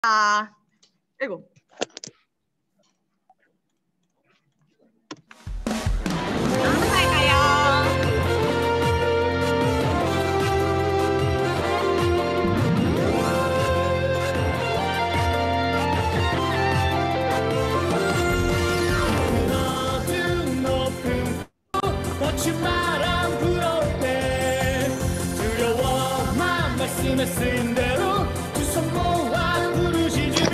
아이고. 거친 바람 불어올 때 두려워만 말씀에 쓰인 대로 두 손 모아 부르시주며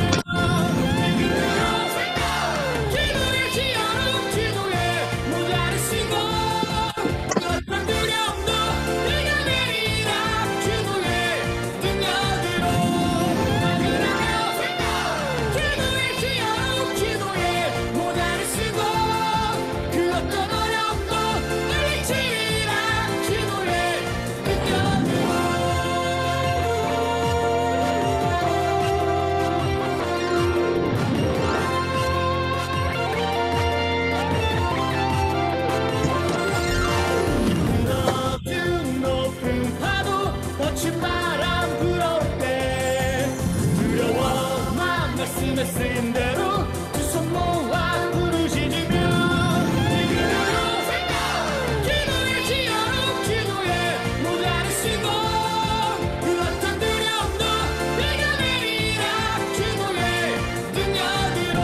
기도의 지어로 기도에 모자를 쓰고 어떤 두려움도 내가 내리라 기도에 등려들어 기도의 지어로 기도에 모자를 쓰고 그 어떤 어려움도 바람 불어올 때 두려워만 말씀에 쓰인 대로 두 손 모아 부르시주며 기도의 지어로 기도에 모자를 쓰고 그 어떤 두려움도 내가 내리라 기도에 등려들어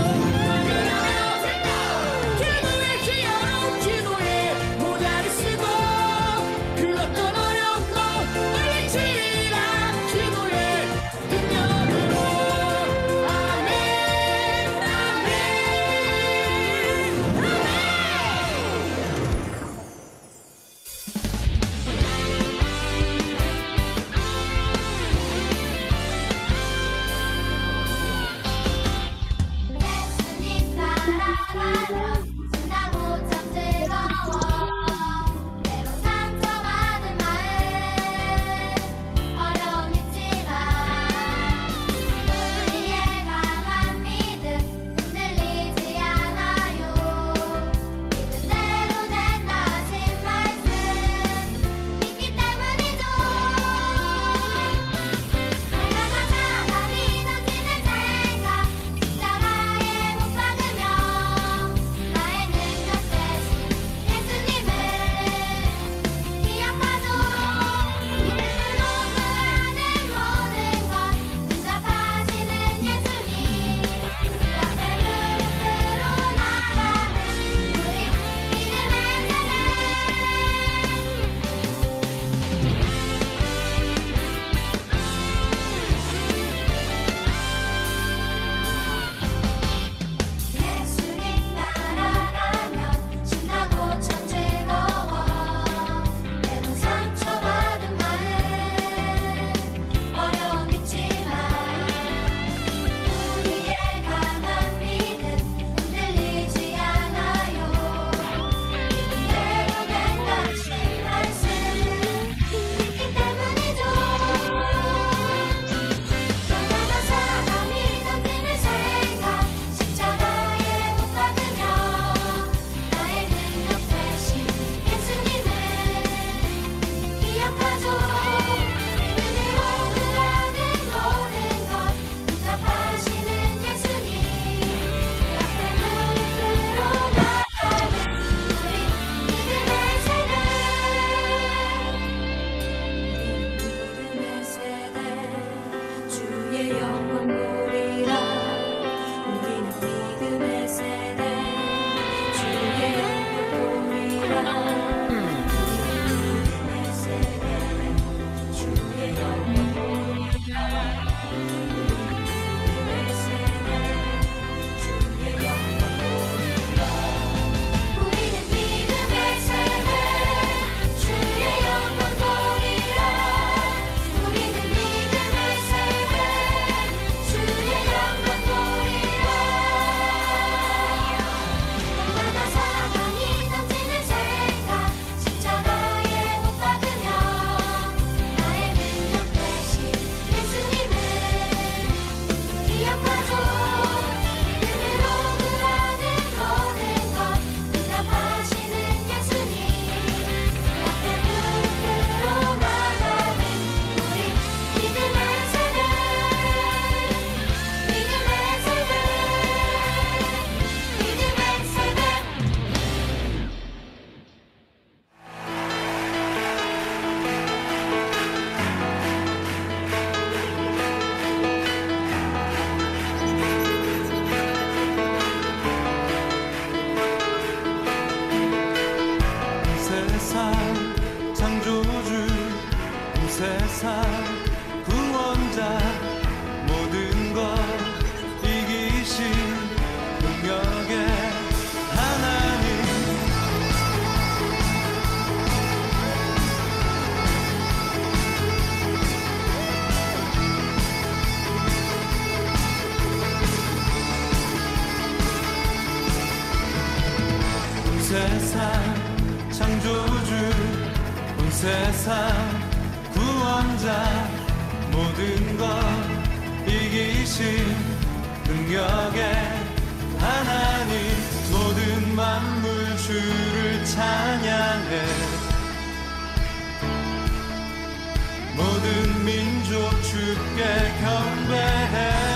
기도의 지어로 기도에 모자를 쓰고 그 어떤 어려움도 기도에 등려들어 아멘. 세상 구원자 모든 것 이기신 능력의 하나님 모든 만물 주를 찬양해 모든 민족 주께 경배해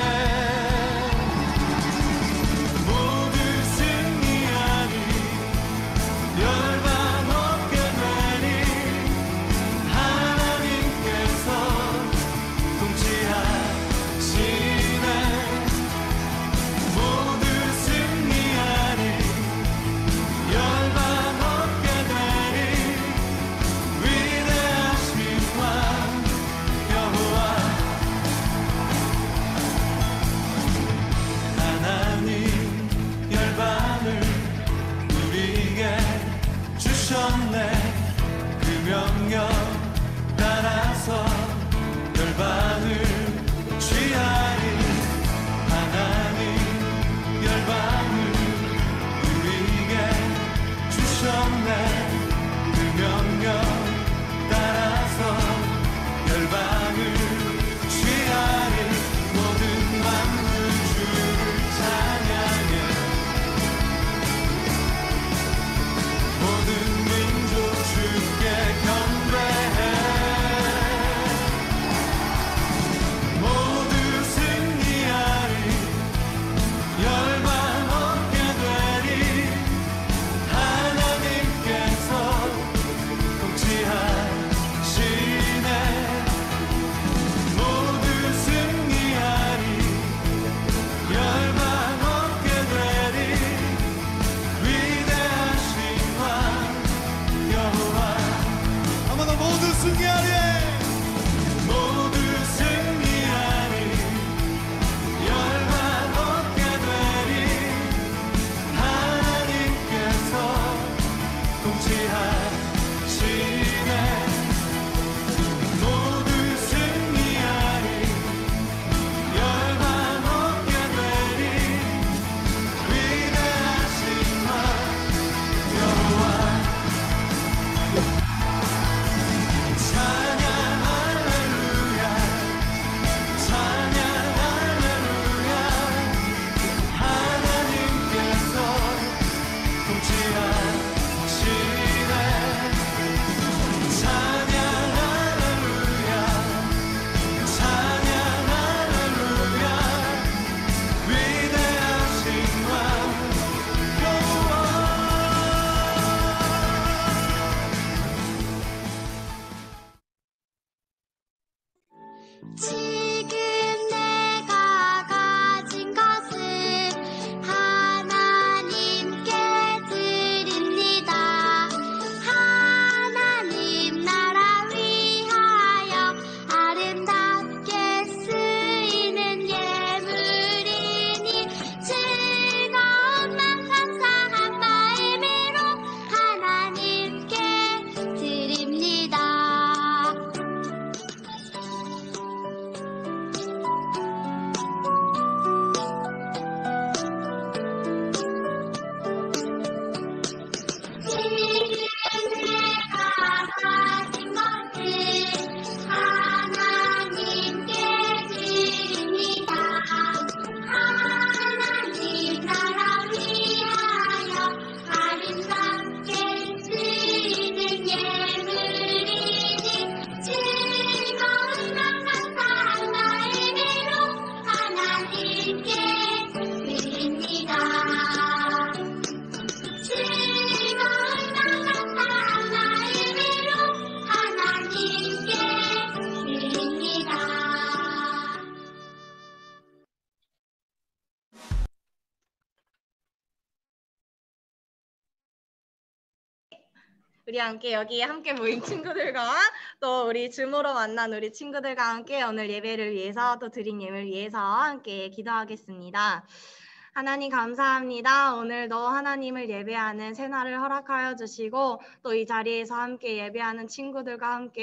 우리 함께 여기에 함께 모인 친구들과 또 우리 줌으로 만난 우리 친구들과 함께 오늘 예배를 위해서 또 드린 예배를 위해서 함께 기도하겠습니다. 하나님 감사합니다. 오늘도 하나님을 예배하는 새날을 허락하여 주시고 또 이 자리에서 함께 예배하는 친구들과 함께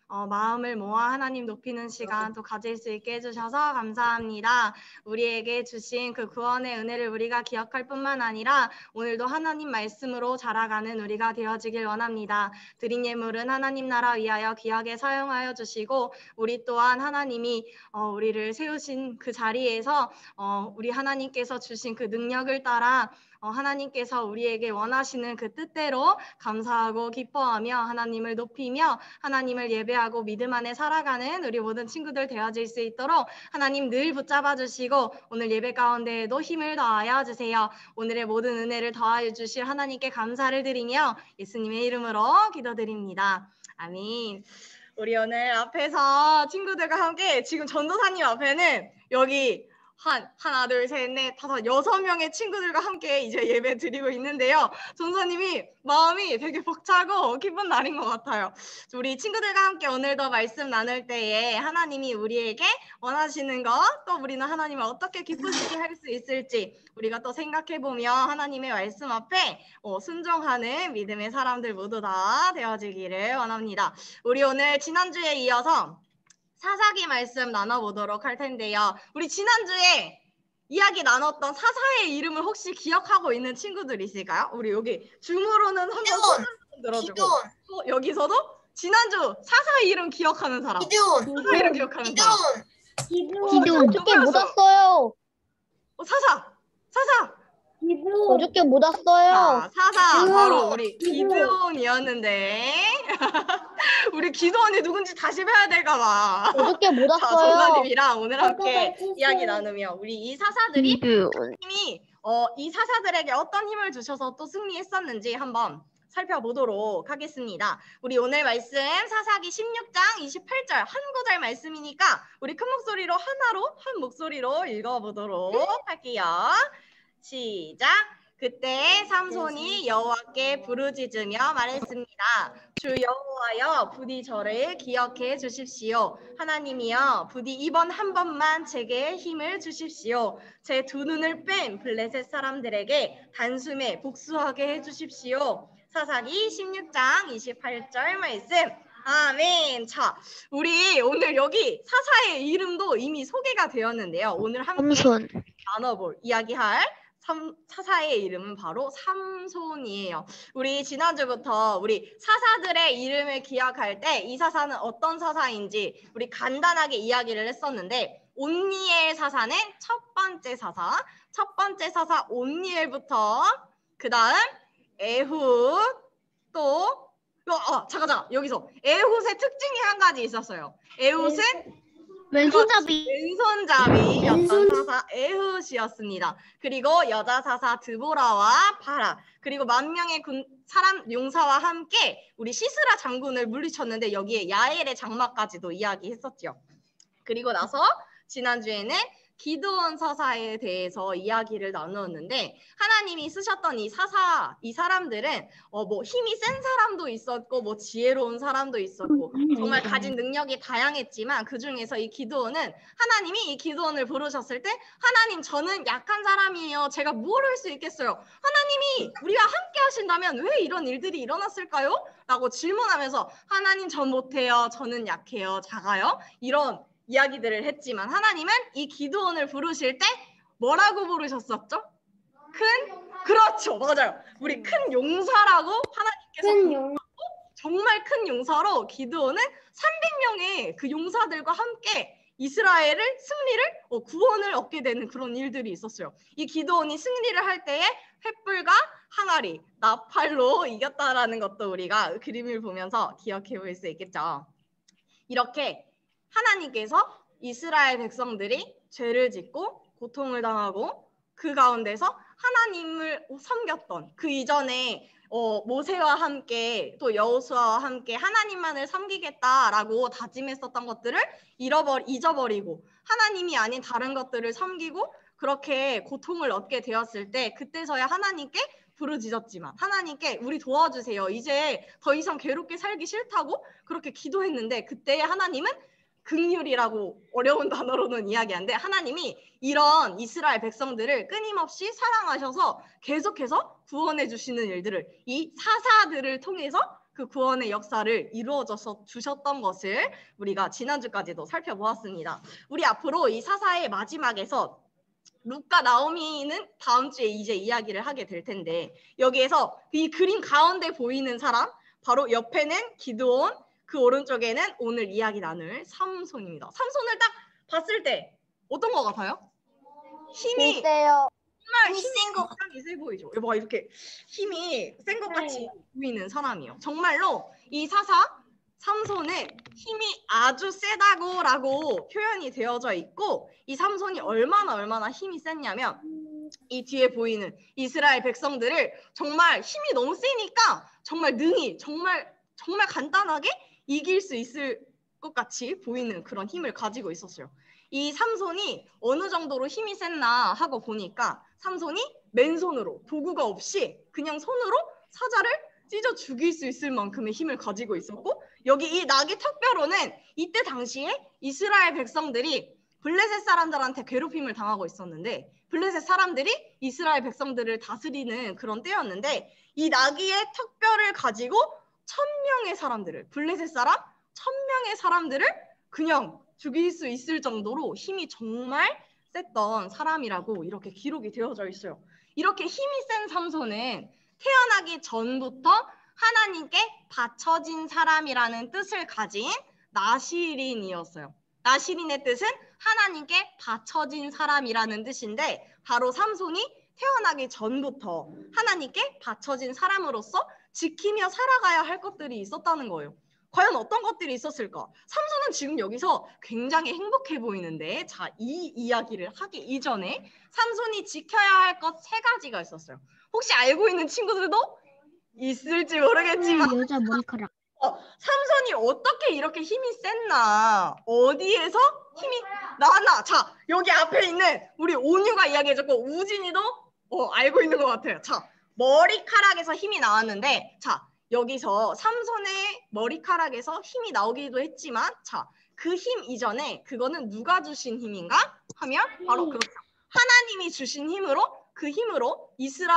마음을 모아 하나님 높이는 시간 또 가질 수 있게 해주셔서 감사합니다. 우리에게 주신 그 구원의 은혜를 우리가 기억할 뿐만 아니라 오늘도 하나님 말씀으로 자라가는 우리가 되어지길 원합니다. 드린 예물은 하나님 나라 위하여 귀하게 사용하여 주시고 우리 또한 하나님이 우리를 세우신 그 자리에서 우리 하나님께서 주신 그 능력을 따라 하나님께서 우리에게 원하시는 그 뜻대로 감사하고 기뻐하며 하나님을 높이며 하나님을 예배하고 믿음 안에 살아가는 우리 모든 친구들 되어질 수 있도록 하나님 늘 붙잡아 주시고 오늘 예배 가운데에도 힘을 더하여 주세요. 오늘의 모든 은혜를 더하여 주실 하나님께 감사를 드리며 예수님의 이름으로 기도드립니다. 아멘. 우리 오늘 앞에서 친구들과 함께 지금 전도사님 앞에는 여기 하나, 둘, 셋, 넷, 다섯, 6명의 친구들과 함께 이제 예배 드리고 있는데요. 전사님이 마음이 되게 벅차고 기쁜 날인 것 같아요. 우리 친구들과 함께 오늘도 말씀 나눌 때에 하나님이 우리에게 원하시는 것, 또 우리는 하나님을 어떻게 기쁘시게 할 수 있을지 우리가 또 생각해보며 하나님의 말씀 앞에 순종하는 믿음의 사람들 모두 다 되어지기를 원합니다. 우리 오늘 지난주에 이어서 사사기 말씀 나눠보도록 할 텐데요. 우리 지난주에 이야기 나눴던 사사의 이름을 혹시 기억하고 있는 친구들 있을까요? 우리 여기 줌으로는 한번 손을 들어주고 여기서도 지난주 사사의 이름 기억하는 사람. 사사 이름 기억하는 사람. 기도원 어저께 못 왔어요. 사사. 어저께 못 왔어요. 사사 바로 우리 기드온이었는데 우리 기드온이 누군지 다시 봐야 될까 봐. 어저께 못 왔어요. 전사님이랑 오늘 함께 이야기 나누며 우리 이 사사들이 힘이 이 사사들에게 어떤 힘을 주셔서 또 승리했었는지 한번 살펴보도록 하겠습니다. 우리 오늘 말씀 사사기 16장 28절 한 구절 말씀이니까 우리 큰 목소리로 하나로 한 목소리로 읽어보도록 할게요. 시작. 그때 삼손이 여호와께 부르짖으며 말했습니다. 주 여호와여 부디 저를 기억해 주십시오. 하나님이여 부디 이번 한 번만 제게 힘을 주십시오. 제 두 눈을 뺀 블레셋 사람들에게 단숨에 복수하게 해 주십시오. 사사기 16장 28절 말씀. 아멘. 자, 우리 오늘 여기 사사의 이름도 이미 소개가 되었는데요. 오늘 함께 나눠볼 이야기할 사사의 이름은 바로 삼손이에요. 우리 지난주부터 우리 사사들의 이름을 기억할 때 이 사사는 어떤 사사인지 우리 간단하게 이야기를 했었는데 온니엘 사사는 첫 번째 사사 온니엘부터 그 다음 에훗 또 잠깐 여기서 에훗의 특징이 한 가지 있었어요. 에훗은 왼손잡이였던 사사 에훗이었습니다. 그리고 여자 사사 드보라와 바라 그리고 10,000명의 사람 용사와 함께 우리 시스라 장군을 물리쳤는데 여기에 야엘의 장막까지도 이야기했었죠. 그리고 나서 지난주에는 기드온 사사에 대해서 이야기를 나누었는데 하나님이 쓰셨던 이 사람들은 뭐 힘이 센 사람도 있었고 뭐 지혜로운 사람도 있었고 정말 가진 능력이 다양했지만 그 중에서 이 기드온은 하나님이 이 기드온을 부르셨을 때 하나님 저는 약한 사람이에요. 제가 뭘 할 수 있겠어요. 하나님이 우리와 함께 하신다면 왜 이런 일들이 일어났을까요? 라고 질문하면서 하나님 전 못해요. 저는 약해요. 작아요. 이런 이야기들을 했지만 하나님은 이 기드온을 부르실 때 뭐라고 부르셨었죠? 그렇죠. 맞아요. 우리 큰 용사라고 하나님께서 정말 큰 용사로 기드온은 300명의 그 용사들과 함께 이스라엘을 승리를 구원을 얻게 되는 그런 일들이 있었어요. 이 기드온이 승리를 할 때에 횃불과 항아리, 나팔로 이겼다라는 것도 우리가 그림을 보면서 기억해 볼 수 있겠죠. 이렇게 하나님께서 이스라엘 백성들이 죄를 짓고 고통을 당하고 그 가운데서 하나님을 섬겼던 그 이전에 모세와 함께 또 여호수아와 함께 하나님만을 섬기겠다라고 다짐했었던 것들을 잊어버리고 하나님이 아닌 다른 것들을 섬기고 그렇게 고통을 얻게 되었을 때 그때서야 하나님께 부르짖었지만 하나님께 우리 도와주세요. 이제 더 이상 괴롭게 살기 싫다고 그렇게 기도했는데 그때 하나님은 긍휼이라고 어려운 단어로는 이야기하는데 하나님이 이런 이스라엘 백성들을 끊임없이 사랑하셔서 계속해서 구원해 주시는 일들을 이 사사들을 통해서 그 구원의 역사를 이루어져서 주셨던 것을 우리가 지난주까지도 살펴보았습니다. 우리 앞으로 이 사사의 마지막에서 룻과 나오미는 다음 주에 이제 이야기를 하게 될 텐데, 여기에서 이 그림 가운데 보이는 사람, 바로 옆에는 기드온, 그 오른쪽에는 오늘 이야기 나눌 삼손입니다. 삼손을 딱 봤을 때 어떤 것 같아요? 힘이 글쎄요. 정말 힘이 굉장히 세 보이죠. 봐, 이렇게 힘이 센 것 같이 보이는 사람이에요. 정말로 이 사사 삼손은 힘이 아주 세다고라고 표현이 되어져 있고, 이 삼손이 얼마나 힘이 셌냐면 이 뒤에 보이는 이스라엘 백성들을 정말 힘이 너무 세니까 정말 능히 정말 간단하게 이길 수 있을 것 같이 보이는 그런 힘을 가지고 있었어요. 이 삼손이 어느 정도로 힘이 셌나 하고 보니까 삼손이 맨손으로 도구가 없이 그냥 손으로 사자를 찢어 죽일 수 있을 만큼의 힘을 가지고 있었고, 여기 이 나귀 턱뼈로는 이때 당시에 이스라엘 백성들이 블레셋 사람들한테 괴롭힘을 당하고 있었는데, 블레셋 사람들이 이스라엘 백성들을 다스리는 그런 때였는데, 이 나귀의 턱뼈를 가지고 1000명의 사람들을, 블레셋 사람 1000명의 사람들을 그냥 죽일 수 있을 정도로 힘이 정말 셌던 사람이라고 이렇게 기록이 되어져 있어요. 이렇게 힘이 센 삼손은 태어나기 전부터 하나님께 바쳐진 사람이라는 뜻을 가진 나시린이었어요. 나시린의 뜻은 하나님께 바쳐진 사람이라는 뜻인데, 바로 삼손이 태어나기 전부터 하나님께 바쳐진 사람으로서 지키며 살아가야 할 것들이 있었다는 거예요. 과연 어떤 것들이 있었을까? 삼손은 지금 여기서 굉장히 행복해 보이는데, 자, 이 이야기를 하기 이전에 삼손이 지켜야 할 것 3가지가 있었어요. 혹시 알고 있는 친구들도 있을지 모르겠지만 여자 머리카락. 삼손이 어떻게 이렇게 힘이 셌나, 어디에서 힘이 나왔나. 자, 여기 앞에 있는 우리 온유가 이야기해줬고 우진이도 알고 있는 것 같아요. 자, 머리카락에서 힘이 나왔는데, 자, 여기서 삼손의 머리카락에서 힘이 나오기도 했지만, 자, 그 힘 이전에 그거는 누가 주신 힘인가 하면 바로 그렇죠. 하나님이 주신 힘으로, 그 힘으로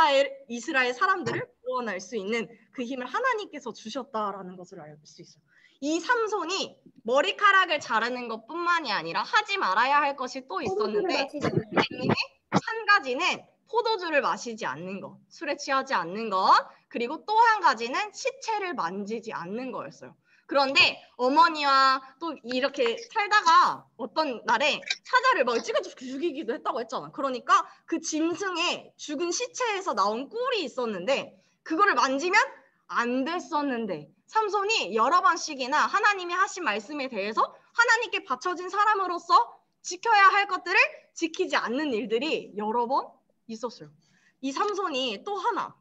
이스라엘 사람들을 구원할 수 있는 그 힘을 하나님께서 주셨다라는 것을 알 수 있어요. 이 삼손이 머리카락을 자르는 것뿐만이 아니라 하지 말아야 할 것이 또 있었는데, 그 중에 한 가지는 포도주를 마시지 않는 것, 술에 취하지 않는 것, 그리고 또 한 가지는 시체를 만지지 않는 거였어요. 그런데 어머니와 또 이렇게 살다가 어떤 날에 사자를 막 찍어 죽이기도 했다고 했잖아. 그러니까 그 짐승의 죽은 시체에서 나온 꿀이 있었는데 그거를 만지면 안 됐었는데, 삼손이 여러 번씩이나 하나님이 하신 말씀에 대해서 하나님께 바쳐진 사람으로서 지켜야 할 것들을 지키지 않는 일들이 여러 번 있었어요. 이 삼손이 또 하나,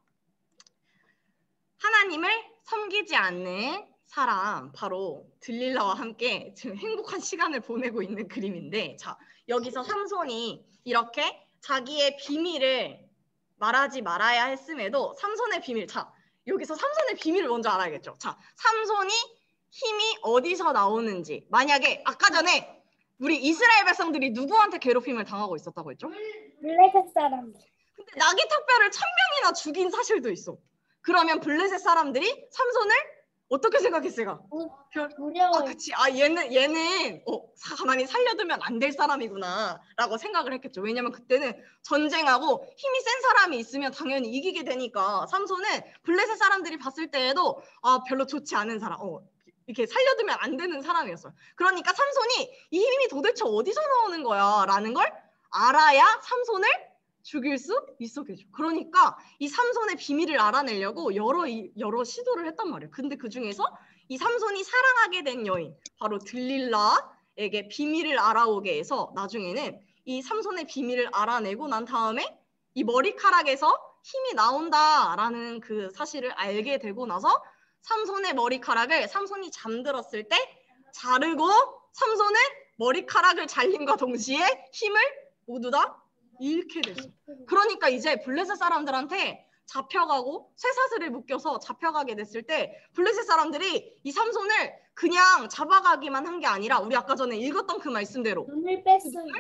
하나님을 섬기지 않는 사람, 바로 들릴라와 함께 지금 행복한 시간을 보내고 있는 그림인데, 자, 여기서 삼손이 이렇게 자기의 비밀을 말하지 말아야 했음에도 삼손의 비밀, 자, 여기서 삼손의 비밀을 먼저 알아야겠죠. 자, 삼손이 힘이 어디서 나오는지, 만약에 아까 전에 우리 이스라엘 백성들이 누구한테 괴롭힘을 당하고 있었다고 했죠? 블레셋 사람들. 근데 나귀 턱뼈를 1000명이나 죽인 사실도 있어. 그러면 블레셋 사람들이 삼손을 어떻게 생각했을까? 두려워. 그치. 얘는 가만히 살려두면 안 될 사람이구나 라고 생각을 했겠죠. 왜냐면 그때는 전쟁하고 힘이 센 사람이 있으면 당연히 이기게 되니까 삼손은 블레셋 사람들이 봤을 때에도 별로 좋지 않은 사람, 이렇게 살려두면 안 되는 사람이었어요. 그러니까 삼손이 이 힘이 도대체 어디서 나오는 거야 라는 걸 알아야 삼손을 죽일 수 있었겠죠. 그러니까 이 삼손의 비밀을 알아내려고 여러 시도를 했단 말이에요. 근데 그 중에서 이 삼손이 사랑하게 된 여인, 바로 들릴라에게 비밀을 알아오게 해서 나중에는 이 삼손의 비밀을 알아내고 난 다음에 이 머리카락에서 힘이 나온다라는 그 사실을 알게 되고 나서 삼손의 머리카락을 삼손이 잠들었을 때 자르고, 삼손은 머리카락을 잘림과 동시에 힘을 모두 다 잃게 됐어. 그러니까 이제 블레셋 사람들한테 잡혀가고 쇠사슬에 묶여서 잡혀가게 됐을 때 블레셋 사람들이 이 삼손을 그냥 잡아가기만 한 게 아니라 우리 아까 전에 읽었던 그 말씀대로 눈을 뺐어요.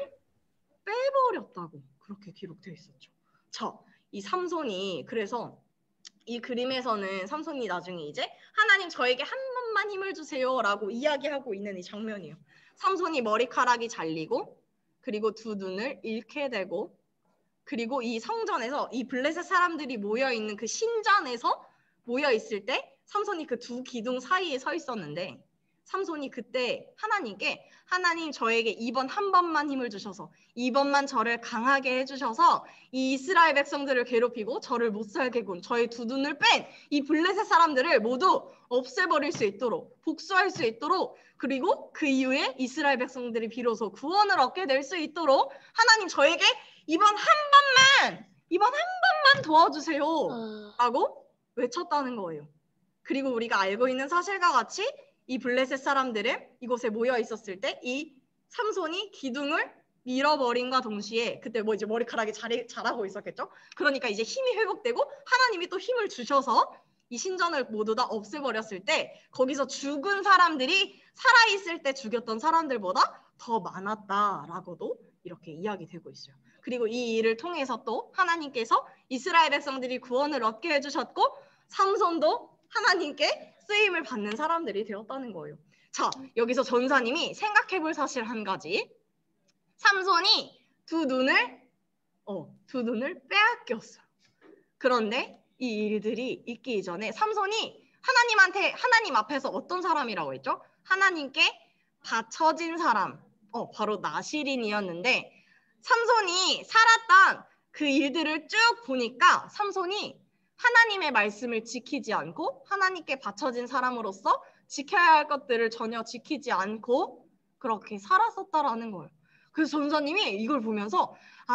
빼버렸다고 그렇게 기록되어 있었죠. 자, 이 삼손이 그래서 이 그림에서는 삼손이 나중에 이제 하나님 저에게 한 번만 힘을 주세요라고 이야기하고 있는 이 장면이에요. 삼손이 머리카락이 잘리고 그리고 두 눈을 잃게 되고 그리고 이 성전에서 이 블레셋 사람들이 모여있는 그 신전에서 모여있을 때 삼손이 그 두 기둥 사이에 서 있었는데 삼손이 그때 하나님께 하나님 저에게 이번 한 번만 힘을 주셔서 이번만 저를 강하게 해주셔서 이 이스라엘 백성들을 괴롭히고 저를 못 살게 군 저의 두 눈을 뺀 이 블레셋 사람들을 모두 없애버릴 수 있도록 복수할 수 있도록 그리고 그 이후에 이스라엘 백성들이 비로소 구원을 얻게 될 수 있도록 하나님 저에게 이번 한 번만 도와주세요 라고 외쳤다는 거예요. 그리고 우리가 알고 있는 사실과 같이 이 블레셋 사람들은 이곳에 모여 있었을 때 이 삼손이 기둥을 밀어버림과 동시에 그때 뭐 이제 머리카락이 자라고 있었겠죠. 그러니까 이제 힘이 회복되고 하나님이 또 힘을 주셔서 이 신전을 모두 다 없애버렸을 때 거기서 죽은 사람들이 살아있을 때 죽였던 사람들보다 더 많았다라고도 이렇게 이야기되고 있어요. 그리고 이 일을 통해서 또 하나님께서 이스라엘 백성들이 구원을 얻게 해주셨고 삼손도 하나님께 쓰임을 받는 사람들이 되었다는 거예요. 자, 여기서 전사님이 생각해볼 사실 한 가지. 삼손이 두 눈을 빼앗겼어요. 그런데 이 일들이 있기 이전에 삼손이 하나님 앞에서 어떤 사람이라고 했죠? 하나님께 바쳐진 사람, 바로 나실인이었는데 삼손이 살았던 그 일들을 쭉 보니까 삼손이 하나님의 말씀을 지키지 않고 하나님께 바쳐진 사람으로서 지켜야 할 것들을 전혀 지키지 않고 그렇게 살았었다라는 거예요. 그래서 전사님이 이걸 보면서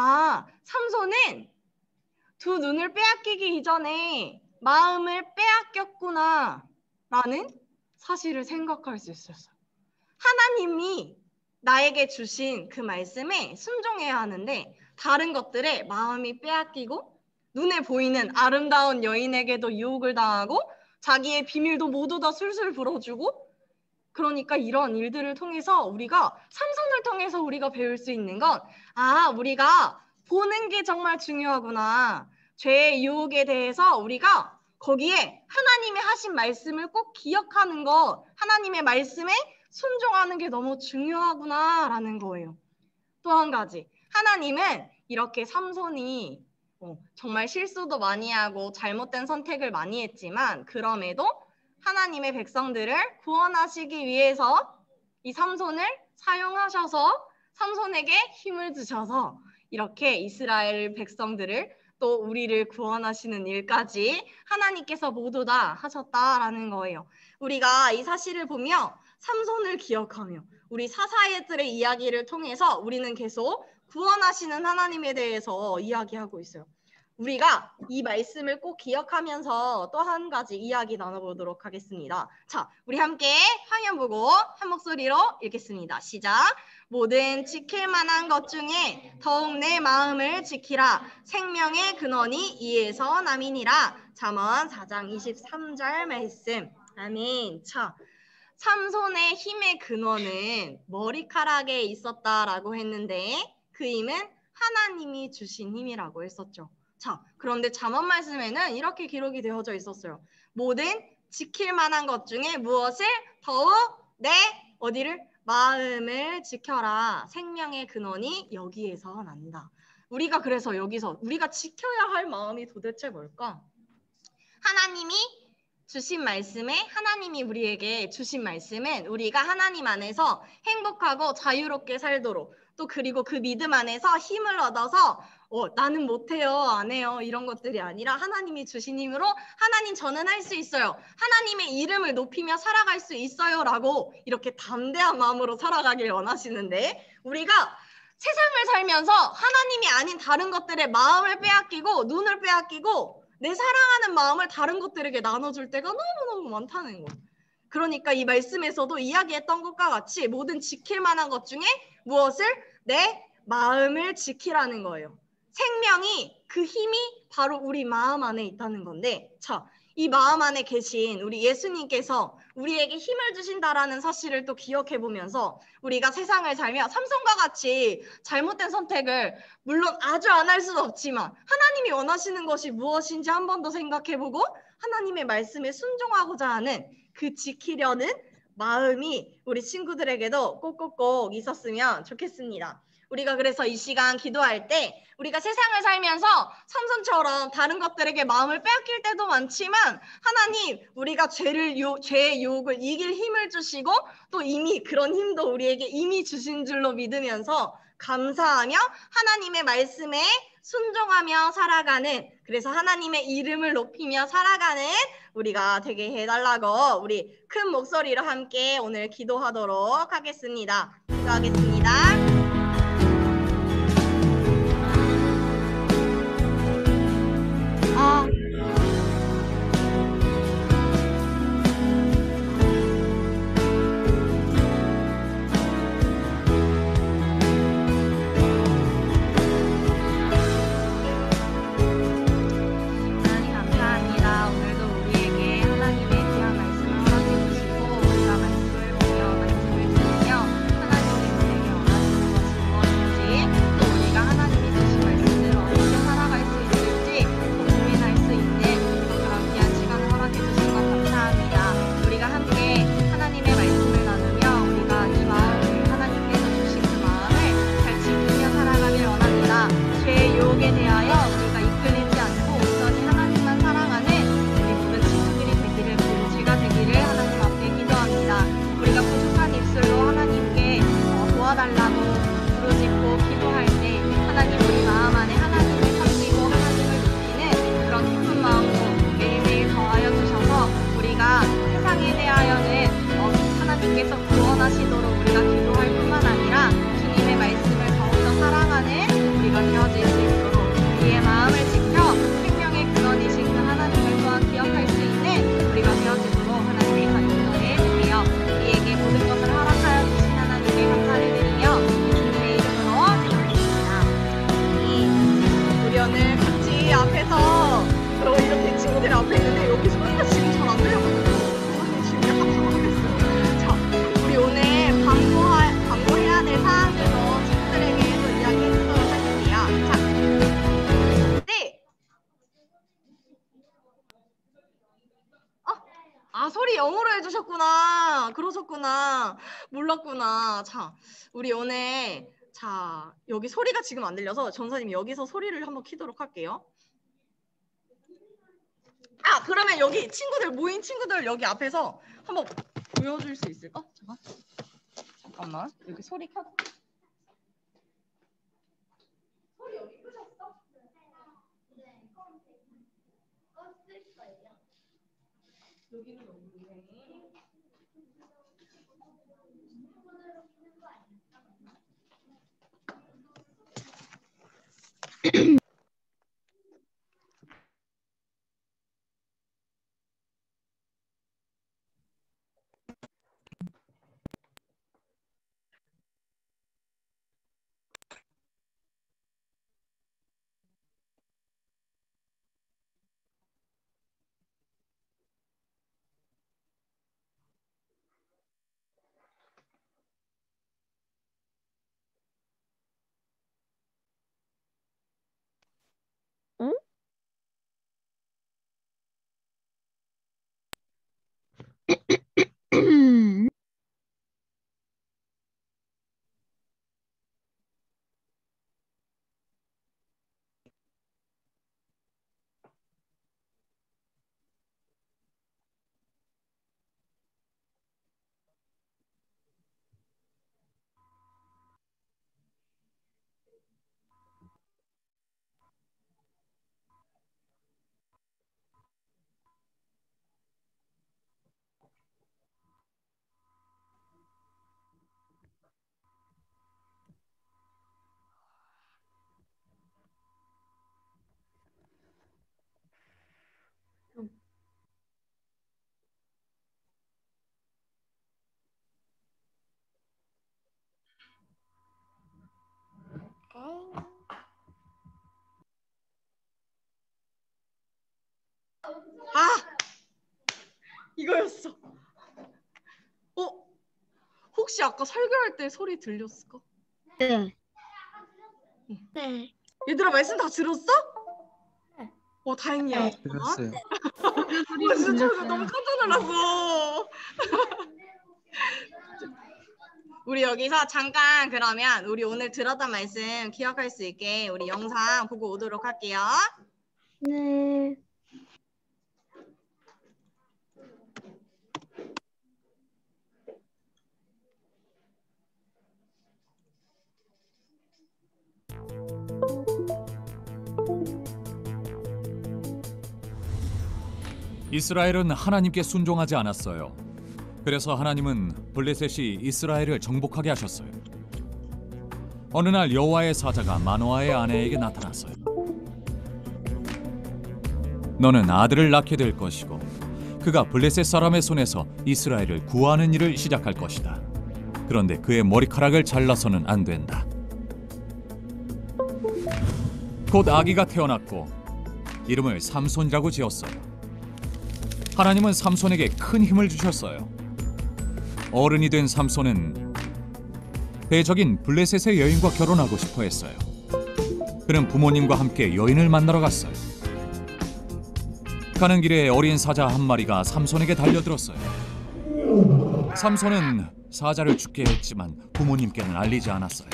삼손은 두 눈을 빼앗기기 이전에 마음을 빼앗겼구나 라는 사실을 생각할 수 있었어요. 하나님이 나에게 주신 그 말씀에 순종해야 하는데 다른 것들에 마음이 빼앗기고 눈에 보이는 아름다운 여인에게도 유혹을 당하고 자기의 비밀도 모두 다 술술 불어주고 그러니까 이런 일들을 통해서 우리가 삼손을 통해서 우리가 배울 수 있는 건 우리가 보는 게 정말 중요하구나. 죄의 유혹에 대해서 우리가 거기에 하나님의 하신 말씀을 꼭 기억하는 것 하나님의 말씀에 순종하는 게 너무 중요하구나라는 거예요. 또 한 가지 하나님은 이렇게 삼손이 정말 실수도 많이 하고 잘못된 선택을 많이 했지만 그럼에도 하나님의 백성들을 구원하시기 위해서 이 삼손을 사용하셔서 삼손에게 힘을 주셔서 이렇게 이스라엘 백성들을 또 우리를 구원하시는 일까지 하나님께서 모두 다 하셨다라는 거예요. 우리가 이 사실을 보며 삼손을 기억하며 우리 사사들의 이야기를 통해서 우리는 계속 구원하시는 하나님에 대해서 이야기하고 있어요. 우리가 이 말씀을 꼭 기억하면서 또 한 가지 이야기 나눠보도록 하겠습니다. 자, 우리 함께 화면 보고 한 목소리로 읽겠습니다. 시작! 모든 지킬 만한 것 중에 더욱 내 마음을 지키라. 생명의 근원이 이에서 남이니라. 잠언 4장 23절 말씀. 아멘. 자, 삼손의 힘의 근원은 머리카락에 있었다라고 했는데 그 힘은 하나님이 주신 힘이라고 했었죠. 자, 그런데 잠언 말씀에는 이렇게 기록이 되어져 있었어요. 모든 지킬 만한 것 중에 무엇을 더욱 내 마음을 지켜라. 생명의 근원이 여기에서 난다. 우리가 그래서 여기서 우리가 지켜야 할 마음이 도대체 뭘까? 하나님이 주신 말씀에 하나님이 우리에게 주신 말씀은 우리가 하나님 안에서 행복하고 자유롭게 살도록 또 그리고 그 믿음 안에서 힘을 얻어서 나는 못해요, 안 해요 이런 것들이 아니라 하나님이 주신 힘으로 하나님 저는 할 수 있어요. 하나님의 이름을 높이며 살아갈 수 있어요 라고 이렇게 담대한 마음으로 살아가길 원하시는데 우리가 세상을 살면서 하나님이 아닌 다른 것들에 마음을 빼앗기고 눈을 빼앗기고 내 사랑하는 마음을 다른 것들에게 나눠줄 때가 너무너무 많다는 거예요. 그러니까 이 말씀에서도 이야기했던 것과 같이 모든 지킬 만한 것 중에 무엇을? 내 마음을 지키라는 거예요. 생명이 그 힘이 바로 우리 마음 안에 있다는 건데 자, 이 마음 안에 계신 우리 예수님께서 우리에게 힘을 주신다라는 사실을 또 기억해 보면서 우리가 세상을 살며 삼손과 같이 잘못된 선택을 물론 아주 안 할 수는 없지만 하나님이 원하시는 것이 무엇인지 한 번 더 생각해 보고 하나님의 말씀에 순종하고자 하는 그 지키려는 마음이 우리 친구들에게도 꼭꼭꼭 있었으면 좋겠습니다. 우리가 그래서 이 시간 기도할 때 우리가 세상을 살면서 삼손처럼 다른 것들에게 마음을 빼앗길 때도 많지만 하나님 우리가 죄의 유혹을 이길 힘을 주시고 또 이미 그런 힘도 우리에게 이미 주신 줄로 믿으면서 감사하며 하나님의 말씀에 순종하며 살아가는, 그래서 하나님의 이름을 높이며 살아가는 우리가 되게 해달라고 우리 큰 목소리로 함께 오늘 기도하도록 하겠습니다. 기도하겠습니다. 하나님 감사합니다. 오늘도 우리에게 하나님의 귀한 말씀을 허락해 주시고 우리가 말씀을 보며 말씀을 들으며 하나님이 우리에게 원하시는 것이 무엇인지 또 우리가 하나님이 주신 말씀대로 어떻게 살아갈 수 있을지 또 고민할 수 있는 또 그런 귀한 시간을 허락해 주신 것 감사합니다. 우리가 함께 하나님의 말씀을 나누며 우리가 이 마음을 하나님께서 주신 그 마음을 잘 지키며 살아가길 원합니다. 죄의 유혹에 대하여 우리가 이끌리지 않고 온전히 하나님만 사랑하는 우리 모든 친구들이 되기를, 우리가 되기를 하나님 앞에 기도합니다. 우리가 부족한 입술로 하나님께 도와달라고 부르짖고 기도할 때 하나님 우리 마음 안에 하나님을 섬기고 하나님을 높이는 그런 깊은 마음도 매일매일 더하여 주셔서 우리가 세상에 대하여는 하나님께서 구원하시도록 우리가 기도할 뿐만 아니라 주님의 말씀을 더욱더 사랑하는 우리가 되어질 수 있도록 우리의 마음을 지켜 생명의 근원이신 그 하나님을 또한 기억할 수 있는 우리가 되어지도록 하나님께서 인도해 주세요. 우리에게 모든 것을 허락하여 주신 하나님께 감사를 드리며 주님의 이름으로 기도드립니다. 우리 오늘 같이 앞에서 이렇게 친구들 앞에 있는데 여기 소리가 지금 잘 안 들려가지고 지금 약간 당황했어요. 자, 우리 오늘 광고해야 될 사항들도 친구들에게 또 이야기해 주도록 할게요. 자, 네. 소리 영어로 해주셨구나. 그러셨구나. 몰랐구나. 자, 우리 오늘 여기 소리가 지금 안 들려서 전사님 여기서 소리를 한번 키도록 할게요. 그러면 여기 친구들 모인 친구들 여기 앞에서 한번 보여줄 수 있을까? 잠깐만. 여기 소리 켜. 소리 여기 끄셨어? 네. 껐을 거예요. 여기는 없는데. 이거였어. 혹시 아까 설교할 때 소리 들렸을까? 네. 네. 얘들아 말씀 다 들었어? 네. 다행이야. 들었어요. 진짜 너무 깜짝 놀랐어. 우리 여기서 잠깐 그러면 우리 오늘 들었던 말씀 기억할 수 있게 우리 영상 보고 오도록 할게요. 네. 이스라엘은 하나님께 순종하지 않았어요. 그래서 하나님은 블레셋이 이스라엘을 정복하게 하셨어요. 어느 날 여호와의 사자가 마노아의 아내에게 나타났어요. 너는 아들을 낳게 될 것이고 그가 블레셋 사람의 손에서 이스라엘을 구하는 일을 시작할 것이다. 그런데 그의 머리카락을 잘라서는 안 된다. 곧 아기가 태어났고 이름을 삼손이라고 지었어요. 하나님은 삼손에게 큰 힘을 주셨어요. 어른이 된 삼손은 대적인 블레셋의 여인과 결혼하고 싶어 했어요. 그는 부모님과 함께 여인을 만나러 갔어요. 가는 길에 어린 사자 한 마리가 삼손에게 달려들었어요. 삼손은 사자를 죽게 했지만 부모님께는 알리지 않았어요.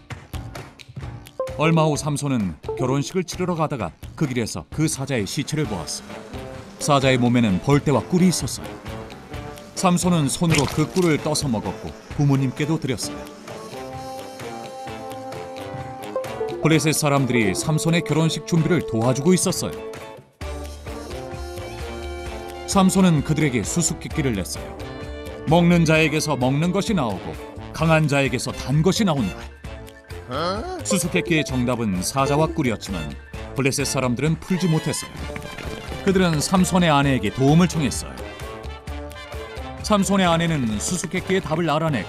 얼마 후 삼손은 결혼식을 치르러 가다가 그 길에서 그 사자의 시체를 보았어요. 사자의 몸에는 벌떼와 꿀이 있었어요. 삼손은 손으로 그 꿀을 떠서 먹었고 부모님께도 드렸어요. 블레셋 사람들이 삼손의 결혼식 준비를 도와주고 있었어요. 삼손은 그들에게 수수께끼를 냈어요. 먹는 자에게서 먹는 것이 나오고 강한 자에게서 단 것이 나온다. 수수께끼의 정답은 사자와 꿀이었지만 블레셋 사람들은 풀지 못했어요. 그들은 삼손의 아내에게 도움을 청했어요. 삼손의 아내는 수수께끼의 답을 알아내고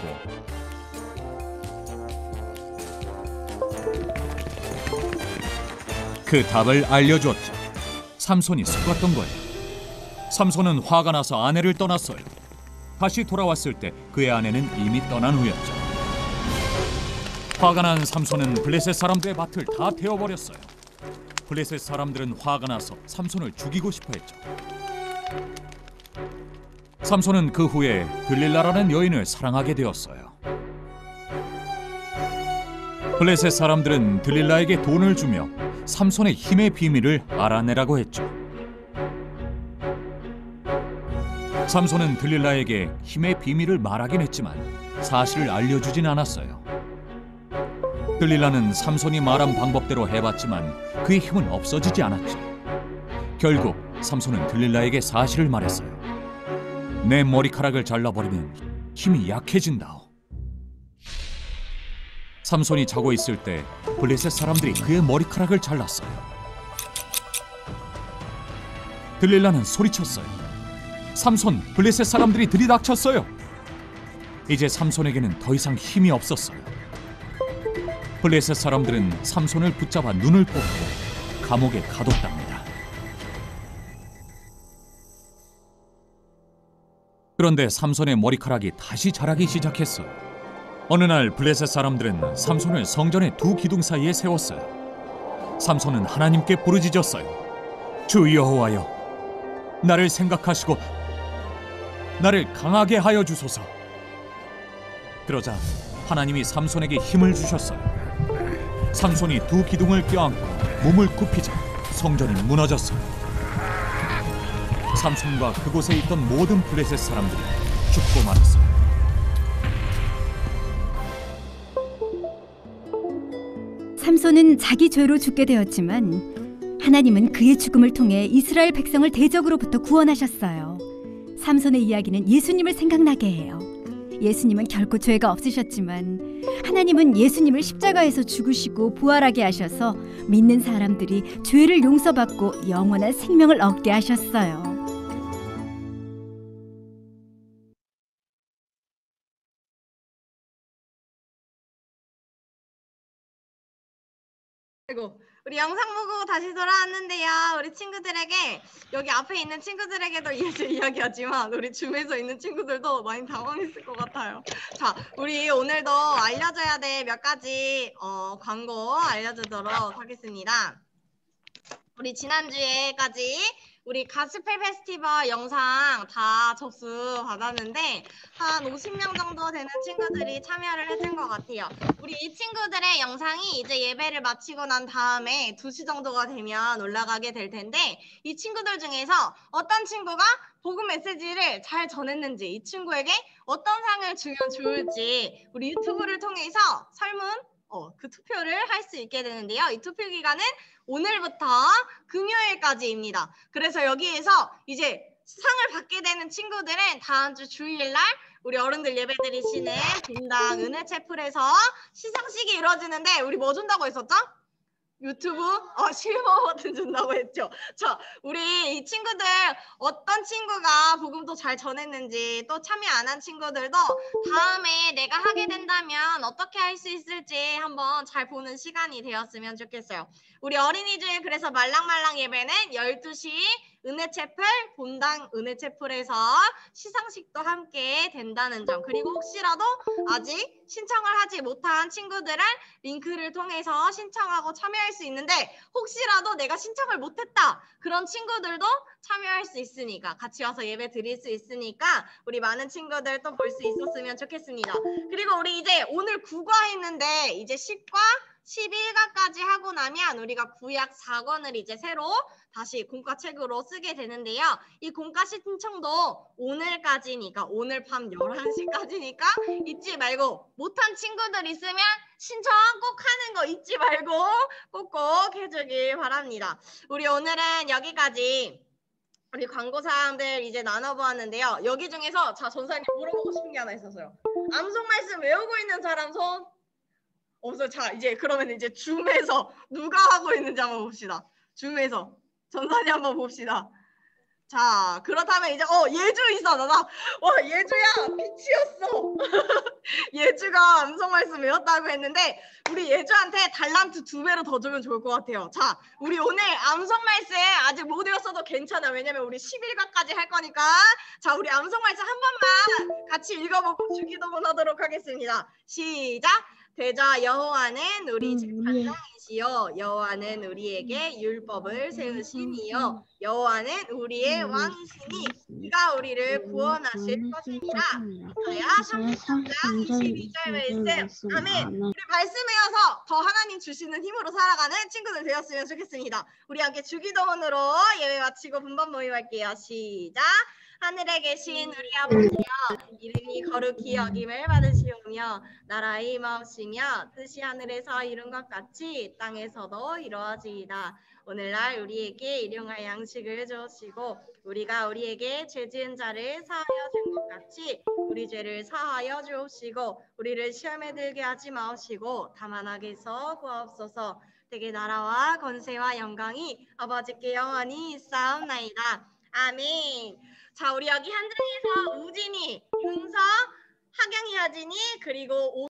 그 답을 알려주었죠. 삼손이 속았던 거예요. 삼손은 화가 나서 아내를 떠났어요. 다시 돌아왔을 때 그의 아내는 이미 떠난 후였죠. 화가 난 삼손은 블레셋 사람들의 밭을 다 태워버렸어요. 블레셋 사람들은 화가 나서 삼손을 죽이고 싶어 했죠. 삼손은 그 후에 들릴라라는 여인을 사랑하게 되었어요. 블레셋 사람들은 들릴라에게 돈을 주며 삼손의 힘의 비밀을 알아내라고 했죠. 삼손은 들릴라에게 힘의 비밀을 말하긴 했지만 사실을 알려주진 않았어요. 들릴라는 삼손이 말한 방법대로 해봤지만 그의 힘은 없어지지 않았죠. 결국 삼손은 들릴라에게 사실을 말했어요. 내 머리카락을 잘라버리면 힘이 약해진다오. 삼손이 자고 있을 때 블레셋 사람들이 그의 머리카락을 잘랐어요. 들릴라는 소리쳤어요. 삼손, 블레셋 사람들이 들이닥쳤어요. 이제 삼손에게는 더 이상 힘이 없었어요. 블레셋 사람들은 삼손을 붙잡아 눈을 뽑고 감옥에 가뒀답니다. 그런데 삼손의 머리카락이 다시 자라기 시작했어요. 어느 날 블레셋 사람들은 삼손을 성전의 두 기둥 사이에 세웠어요. 삼손은 하나님께 부르짖었어요. 주 여호와여, 나를 생각하시고 나를 강하게 하여 주소서. 그러자 하나님이 삼손에게 힘을 주셨어요. 삼손이 두 기둥을 껴안고 몸을 굽히자 성전이 무너졌어요. 삼손과 그곳에 있던 모든 블레셋 사람들이 죽고 말았어요. 삼손은 자기 죄로 죽게 되었지만 하나님은 그의 죽음을 통해 이스라엘 백성을 대적으로부터 구원하셨어요. 삼손의 이야기는 예수님을 생각나게 해요. 예수님은 결코 죄가 없으셨지만 하나님은 예수님을 십자가에서 죽으시고 부활하게 하셔서 믿는 사람들이 죄를 용서받고 영원한 생명을 얻게 하셨어요. 아이고, 우리 영상 보고 다시 돌아왔는데요. 우리 친구들에게 여기 앞에 있는 친구들에게도 예수 이야기하지만 우리 줌에서 있는 친구들도 많이 당황했을 것 같아요. 자, 우리 오늘도 알려줘야 될 몇 가지 광고 알려주도록 하겠습니다. 우리 지난주에까지 우리 가스펠 페스티벌 영상 다 접수 받았는데 한 50명 정도 되는 친구들이 참여를 해준 것 같아요. 우리 이 친구들의 영상이 이제 예배를 마치고 난 다음에 2시 정도가 되면 올라가게 될 텐데 이 친구들 중에서 어떤 친구가 복음 메시지를 잘 전했는지 이 친구에게 어떤 상을 주면 좋을지 우리 유튜브를 통해서 설문 그 투표를 할 수 있게 되는데요. 이 투표 기간은 오늘부터 금요일까지입니다. 그래서 여기에서 이제 상을 받게 되는 친구들은 다음 주 주일날 우리 어른들 예배 드리시는 분당 은혜채플에서 시상식이 이루어지는데 우리 뭐 준다고 했었죠? 유튜브 실버 버튼 준다고 했죠. 자, 우리 이 친구들 어떤 친구가 복음도 잘 전했는지 또 참여 안 한 친구들도 다음에 내가 하게 된다면 어떻게 할 수 있을지 한번 잘 보는 시간이 되었으면 좋겠어요. 우리 어린이주일 그래서 말랑말랑 예배는 12시 은혜채플 본당 은혜채플에서 시상식도 함께 된다는 점, 그리고 혹시라도 아직 신청을 하지 못한 친구들은 링크를 통해서 신청하고 참여할 수 있는데 혹시라도 내가 신청을 못했다 그런 친구들도 참여할 수 있으니까 같이 와서 예배 드릴 수 있으니까 우리 많은 친구들 또 볼 수 있었으면 좋겠습니다. 그리고 우리 이제 오늘 국어 했는데 이제 10과 11과까지 하고 나면 우리가 구약 4권을 이제 새로 다시 공과책으로 쓰게 되는데요. 이 공과 신청도 오늘까지니까 오늘 밤 11시까지니까 잊지 말고 못한 친구들 있으면 신청 꼭 하는 거 잊지 말고 꼭꼭 해주길 바랍니다. 우리 오늘은 여기까지 우리 광고사항들 이제 나눠보았는데요. 여기 중에서 자 전사님 물어보고 싶은 게 하나 있었어요. 암송 말씀 외우고 있는 사람 손? 없어요. 자 이제 그러면 이제 줌에서 누가 하고 있는지 한번 봅시다. 줌에서 전사님 한번 봅시다. 자 그렇다면 이제 예주 있어. 예주야 빛이었어. 예주가 암송 말씀 외웠다고 했는데 우리 예주한테 달란트 2배로 더 주면 좋을 것 같아요. 자 우리 오늘 암송 말씀 아직 못 외웠어도 괜찮아. 왜냐면 우리 11과까지 할 거니까. 자 우리 암송 말씀 한 번만 같이 읽어보고 주기도문 하도록 하겠습니다. 시작. 대저 여호와는 우리 재판장이시요 여호와는 우리에게 율법을 세우시니요 여호와는 우리의 왕이시니 그가 우리를 구원하실 것이니라. 이사야 33장 22절 말씀. 아멘. 우리 말씀 외워서 더 하나님 주시는 힘으로 살아가는 친구들 되었으면 좋겠습니다. 우리 함께 주기도문으로 예배 마치고 분반 모임할게요. 시작. 하늘에 계신 우리 아버지여 이름이 거룩히 여김을 받으시오며 나라의 임하옵시며 뜻이 하늘에서 이룬 것 같이 땅에서도 이루어지이다. 오늘날 우리에게 일용할 양식을 주시고 우리가 우리에게 죄 지은 자를 사하여 준 것 같이 우리 죄를 사하여 주옵시고 우리를 시험에 들게 하지 마옵시고 다만 악에서 구하옵소서. 되게 나라와 권세와 영광이 아버지께 영원히 있사옵나이다. 아멘. 자 우리 여기 한정에서 우진이, 윤서, 하경이, 하진이 그리고